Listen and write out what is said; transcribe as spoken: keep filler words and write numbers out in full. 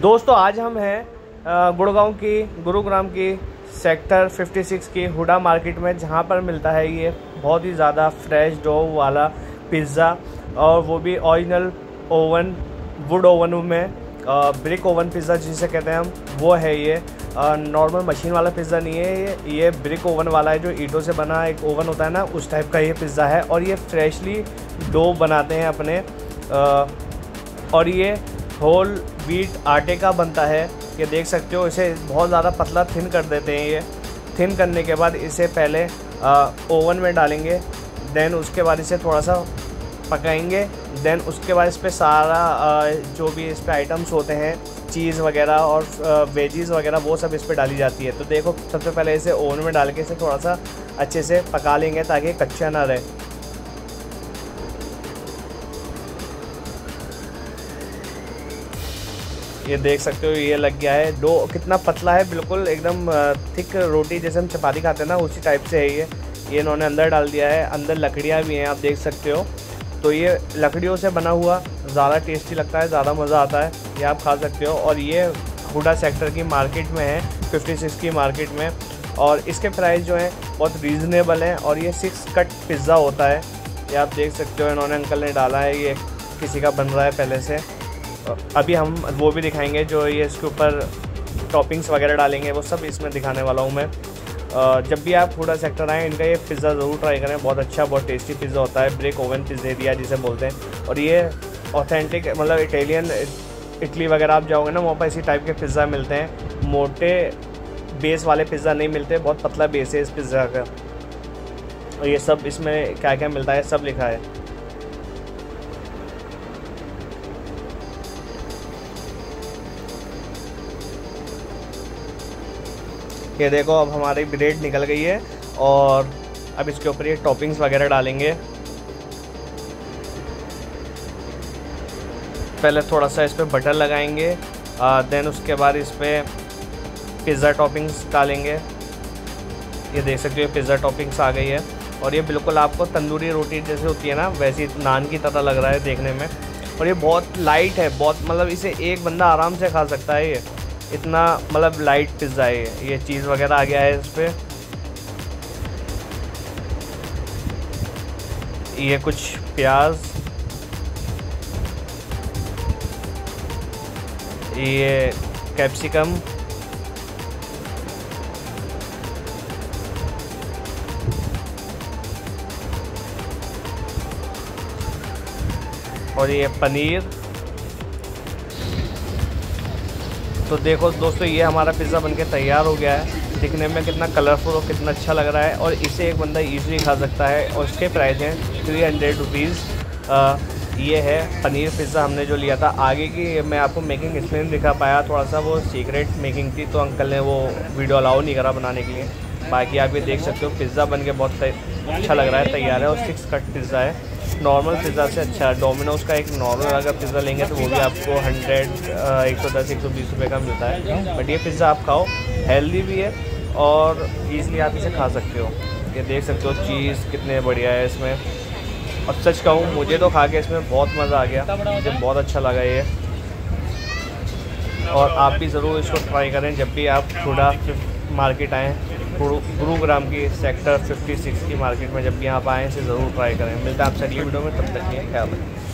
दोस्तों आज हम हैं गुड़गांव की गुरुग्राम की सेक्टर छप्पन की हुडा मार्केट में, जहां पर मिलता है ये बहुत ही ज़्यादा फ्रेश डो वाला पिज़्ज़ा, और वो भी ओरिजिनल ओवन वुड ओवन में, ब्रिक ओवन पिज़्ज़ा जिसे कहते हैं हम, वो है ये। नॉर्मल मशीन वाला पिज़्ज़ा नहीं है ये ये ब्रिक ओवन वाला है, जो ईंटों से बना एक ओवन होता है ना, उस टाइप का ये पिज़्ज़ा है। और ये फ्रेशली डो बनाते हैं अपने, आ, और ये होल व्हीट आटे का बनता है। ये देख सकते हो, इसे बहुत ज़्यादा पतला थिन कर देते हैं। ये थिन करने के बाद इसे पहले ओवन में डालेंगे, देन उसके बाद इसे थोड़ा सा पकाएंगे, देन उसके बाद इस पर सारा आ, जो भी इस पर आइटम्स होते हैं, चीज़ वगैरह और वेजीज़ वगैरह, वो सब इस पर डाली जाती है। तो देखो, सबसे पहले इसे ओवन में डाल के इसे थोड़ा सा अच्छे से पका लेंगे ताकि कच्चा ना रहे। ये देख सकते हो, ये लग गया है। डो कितना पतला है, बिल्कुल एकदम थिक रोटी जैसे हम चपाती खाते हैं ना, उसी टाइप से है ये। ये इन्होंने अंदर डाल दिया है, अंदर लकड़ियाँ भी हैं, आप देख सकते हो। तो ये लकड़ियों से बना हुआ ज़्यादा टेस्टी लगता है, ज़्यादा मज़ा आता है, ये आप खा सकते हो। और ये हुडा सेक्टर की मार्केट में है, छप्पन की मार्केट में, और इसके प्राइस जो हैं बहुत रीज़नेबल हैं। और ये सिक्स कट पिज़्ज़ा होता है, ये आप देख सकते हो। इन्होंने अंकल ने डाला है, ये किसी का बन रहा है पहले से। अभी हम वो भी दिखाएंगे जो ये इसके ऊपर टॉपिंग्स वगैरह डालेंगे, वो सब इसमें दिखाने वाला हूँ मैं। जब भी आप हुडा सेक्टर आएँ, इनका ये पिज़्ज़ा ज़रूर ट्राई करें, बहुत अच्छा बहुत टेस्टी पिज़्ज़ा होता है, ब्रिक ओवन पिज़्ज़ा जिसे बोलते हैं। और ये ऑथेंटिक, मतलब इटालियन इटली वगैरह आप जाओगे ना, वहाँ पर इसी टाइप के पिज़्ज़ा मिलते हैं। मोटे बेस वाले पिज़्ज़ा नहीं मिलते, बहुत पतला बेस है इस पिज़्ज़ा का। और ये सब इसमें क्या क्या मिलता है सब लिखा है। ये देखो, अब हमारी ब्रेड निकल गई है, और अब इसके ऊपर ये टॉपिंग्स वगैरह डालेंगे। पहले थोड़ा सा इस पर बटर लगाएंगे, देन उसके बाद इस पर पिज़्ज़ा टॉपिंग्स डालेंगे। ये देख सकते हो, पिज़्ज़ा टॉपिंग्स आ गई है। और ये बिल्कुल आपको तंदूरी रोटी जैसे होती है ना, वैसी नान की तरह लग रहा है देखने में। और ये बहुत लाइट है, बहुत, मतलब इसे एक बंदा आराम से खा सकता है, ये इतना मतलब लाइट पिज़्ज़ा है। ये चीज़ वगैरह आ गया है इस पर। ये कुछ प्याज, ये कैप्सिकम, और ये पनीर। तो देखो दोस्तों, ये हमारा पिज़्ज़ा बनके तैयार हो गया है। दिखने में कितना कलरफुल और कितना अच्छा लग रहा है, और इसे एक बंदा इजीली खा सकता है। और इसके प्राइस हैं थ्री हंड्रेड रुपीज़। ये है पनीर पिज़्ज़ा हमने जो लिया था। आगे की मैं आपको मेकिंग इसलिए नहीं दिखा पाया, थोड़ा सा वो सीक्रेट मेकिंग थी, तो अंकल ने वो वीडियो अलाउ नहीं करा बनाने के लिए। बाकी आप ये देख सकते हो, पिज़्ज़ा बन के बहुत अच्छा लग रहा है, तैयार है। और सिक्स कट पिज़्ज़ा है, नॉर्मल पिज़्ज़ा से अच्छा है। डोमिनोज़ का एक नॉर्मल अगर पिज़्ज़ा लेंगे तो वो भी आपको हंड्रेड एक सौ दस एक सौ बीस रुपये का मिलता है। बट ये पिज़्ज़ा आप खाओ, हेल्दी भी है और ईज़िली आप इसे खा सकते हो। ये देख सकते हो, चीज़ कितने बढ़िया है इसमें। और सच कहूँ, मुझे तो खा के इसमें बहुत मज़ा आ गया, मुझे बहुत अच्छा लगा ये। और आप भी ज़रूर इसको ट्राई करें जब भी आप हुडा मार्केट आएँ, गुरुग्राम की सेक्टर छप्पन की मार्केट में जब भी यहाँ आएँ, इसे ज़रूर ट्राई करें। मिलता है आपसे अगली वीडियो में, तब तक के लिए ख्याल रखें।